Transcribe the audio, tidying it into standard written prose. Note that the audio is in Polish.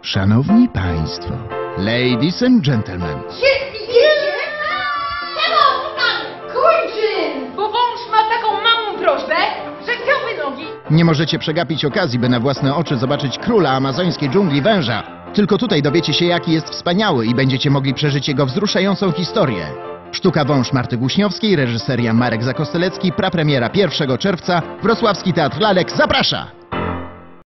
Szanowni Państwo, ladies and gentlemen, Bo wąż ma taką małą prośbę, że chciałby nogi. nie możecie przegapić okazji, by na własne oczy zobaczyć króla amazońskiej dżungli węża. Tylko tutaj dowiecie się, jaki jest wspaniały i będziecie mogli przeżyć jego wzruszającą historię. Sztuka Wąż Marty Głuśniowskiej, reżyseria Marek Zakostelecki, prapremiera 1 czerwca, Wrocławski Teatr Lalek zaprasza!